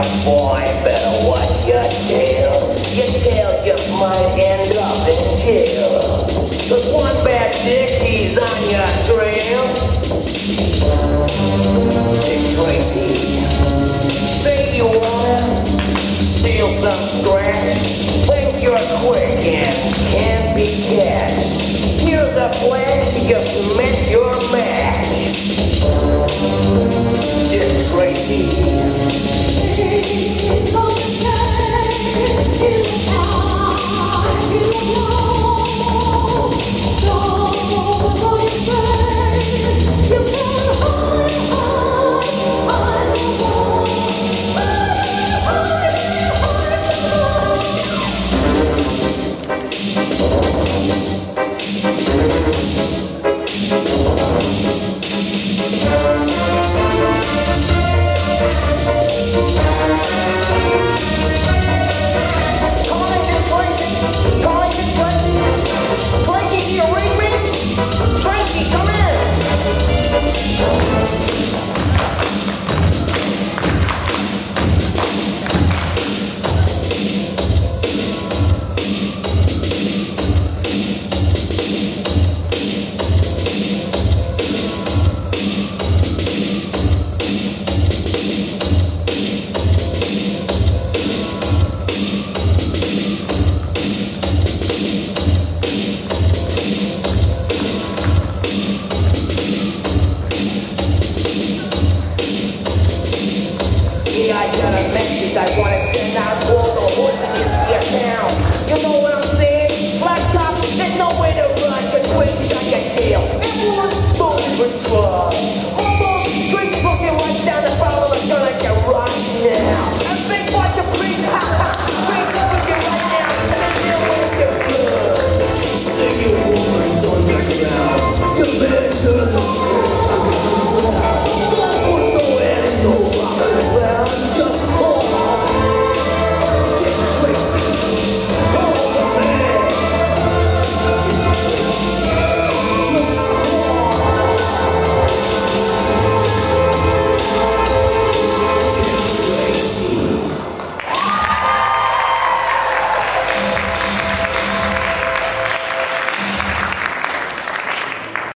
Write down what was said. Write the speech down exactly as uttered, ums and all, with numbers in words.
Now, boy, better watch your tail. Your tail just might end up in jail. Cause one bad dick, he's on your trail. Dick Tracy, say you wanna steal some scratch. Think you're quick and can't be catched. Here's a flash, you cement your match. Dick Tracy. Yeah, I got a message I wanna send out to all the hoods in this here town. You know what I'm saying? Black top, there's no way to run, but Tracy got your tail. Everyone's moving for